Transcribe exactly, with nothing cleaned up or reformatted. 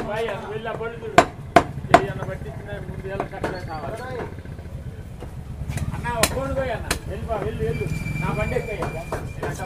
bye అన్న వెళ్ళి ఆ బళ్ళు చూడు అన్న పట్టించిన ముందు వేల కట్టలే కావాలి అన్న ఒక ఫోన్ పోయి అన్న వెళ్ళిపో వెళ్ళు వెళ్ళు నా బండి ఎక్కయ్యా